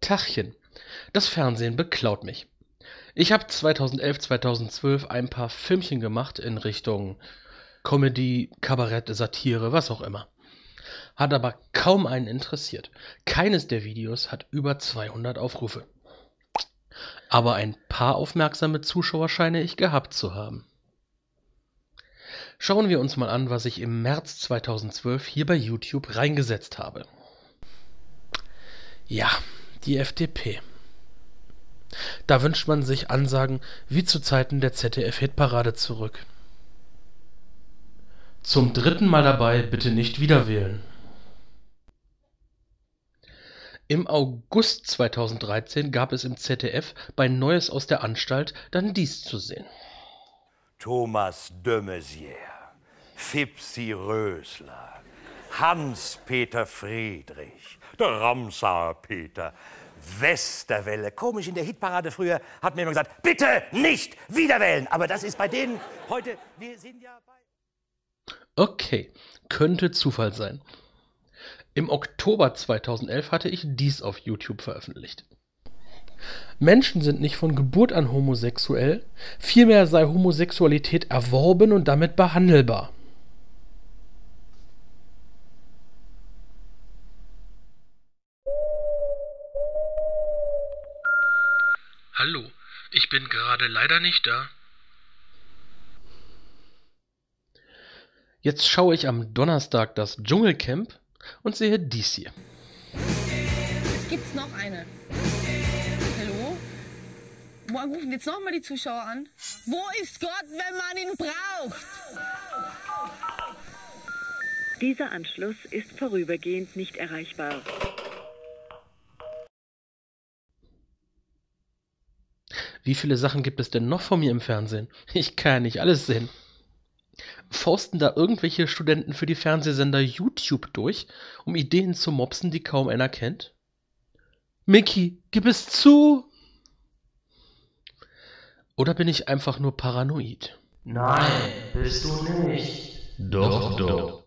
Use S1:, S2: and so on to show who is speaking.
S1: Tachchen. Das Fernsehen beklaut mich. Ich habe 2011, 2012 ein paar Filmchen gemacht in Richtung Comedy, Kabarett, Satire, was auch immer. Hat aber kaum einen interessiert. Keines der Videos hat über 200 Aufrufe. Aber ein paar aufmerksame Zuschauer scheine ich gehabt zu haben. Schauen wir uns mal an, was ich im März 2012 hier bei YouTube reingesetzt habe. Ja, die FDP. Da wünscht man sich Ansagen wie zu Zeiten der ZDF-Hitparade zurück. Zum dritten Mal dabei, bitte nicht wieder wählen. Im August 2013 gab es im ZDF bei Neues aus der Anstalt dann dies zu sehen.
S2: Thomas de Maizière, Fipsi Rösler, Hans-Peter Friedrich, der Ramsauer Peter, Westerwelle. Komisch, in der Hitparade früher hat mir immer gesagt, bitte nicht wiederwählen. Aber das ist bei denen heute, wir sind ja bei...
S1: Okay, könnte Zufall sein. Im Oktober 2011 hatte ich dies auf YouTube veröffentlicht. Menschen sind nicht von Geburt an homosexuell, vielmehr sei Homosexualität erworben und damit behandelbar. Hallo, ich bin gerade leider nicht da. Jetzt schaue ich am Donnerstag das Dschungelcamp und sehe dies hier.
S3: Jetzt gibt's noch eine. Hallo? Morgen rufen jetzt nochmal die Zuschauer an. Wo ist Gott, wenn man ihn braucht?
S4: Dieser Anschluss ist vorübergehend nicht erreichbar.
S1: Wie viele Sachen gibt es denn noch von mir im Fernsehen? Ich kann ja nicht alles sehen. Forsten da irgendwelche Studenten für die Fernsehsender YouTube durch, um Ideen zu mopsen, die kaum einer kennt? Mickey, gib es zu! Oder bin ich einfach nur paranoid?
S5: Nein, bist du nicht. Doch, doch.